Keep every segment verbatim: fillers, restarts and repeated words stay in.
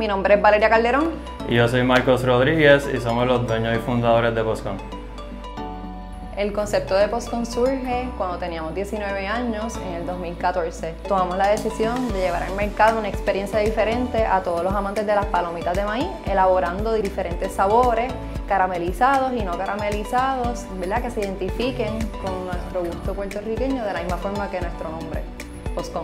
mi nombre es Valeria Calderón. Y yo soy Marcos Rodríguez y somos los dueños y fundadores de Postcon. El concepto de Postcon surge cuando teníamos diecinueve años, en el dos mil catorce. Tomamos la decisión de llevar al mercado una experiencia diferente a todos los amantes de las palomitas de maíz, elaborando diferentes sabores, caramelizados y no caramelizados, ¿verdad? Que se identifiquen con nuestro gusto puertorriqueño de la misma forma que nuestro nombre, Postcon.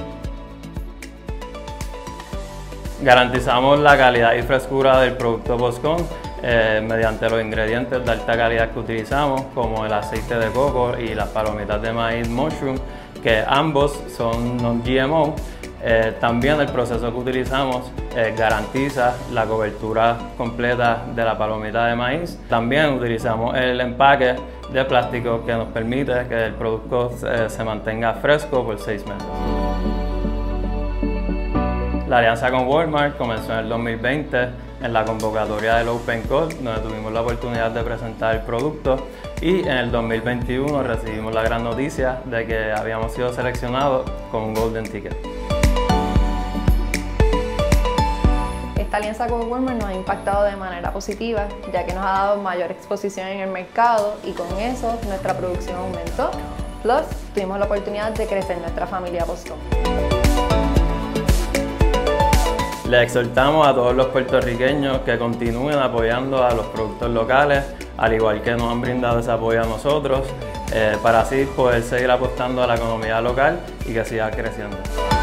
Garantizamos la calidad y frescura del producto Postcon eh, mediante los ingredientes de alta calidad que utilizamos, como el aceite de coco y las palomitas de maíz mushroom, que ambos son non G M O. Eh, también el proceso que utilizamos eh, garantiza la cobertura completa de la palomita de maíz. También utilizamos el empaque de plástico que nos permite que el producto eh, se mantenga fresco por seis meses. La alianza con Walmart comenzó en el dos mil veinte en la convocatoria del Open Call, donde tuvimos la oportunidad de presentar el producto, y en el dos mil veintiuno recibimos la gran noticia de que habíamos sido seleccionados con un Golden Ticket. Esta alianza con Walmart nos ha impactado de manera positiva, ya que nos ha dado mayor exposición en el mercado y con eso nuestra producción aumentó. Plus, tuvimos la oportunidad de crecer nuestra familia Postcon. Le exhortamos a todos los puertorriqueños que continúen apoyando a los productos locales, al igual que nos han brindado ese apoyo a nosotros, eh, para así poder seguir apostando a la economía local y que siga creciendo.